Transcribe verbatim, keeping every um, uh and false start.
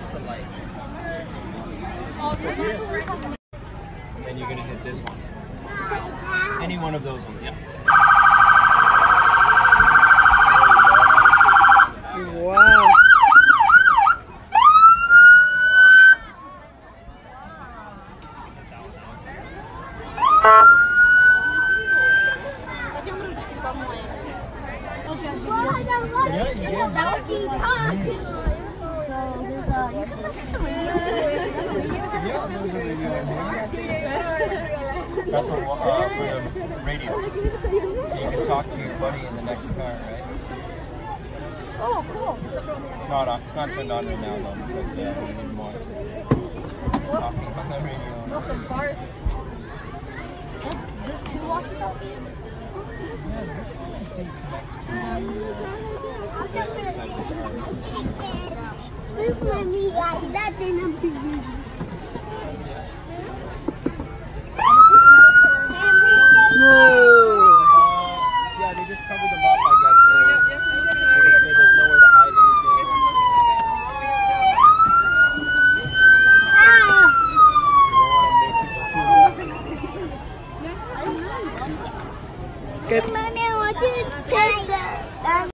That's the light. Then you're gonna hit this one. Any one of those ones, yeah. Wow. That's a, uh, for the radio. So you can talk to your buddy in the next car, right? Oh, cool. It's not on, it's not turned on right now though, because uh, we didn't want to talking on the radio. Nothing far. There's two walkie-talkies? Yeah, this one I think connects to uh, the other side of the car. Yeah, they just covered them up, I guess. So that there's nowhere to hide anything. You don't want to make people too. Good.